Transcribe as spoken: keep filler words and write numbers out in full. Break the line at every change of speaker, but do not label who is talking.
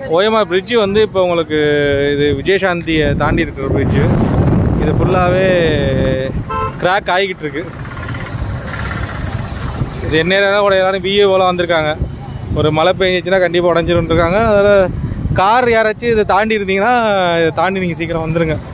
OMR fridge வந்து இப்போ உங்களுக்கு இது விஜயசாந்தியை தாண்டி இருக்கிற பிரிட்ஜு. இது ஃபுல்லாகவே கிராக் ஆகிக்கிட்டு இருக்கு. இது என்ன கூட எல்லாரும் பிஏ போல் வந்திருக்காங்க. ஒரு மழை பெஞ்சிச்சுன்னா கண்டிப்பாக உடஞ்சிருந்துருக்காங்க. அதில் கார் யாராச்சும் இதை தாண்டி இருந்தீங்கன்னா இதை தாண்டி நீங்கள் சீக்கிரம் வந்துடுங்க.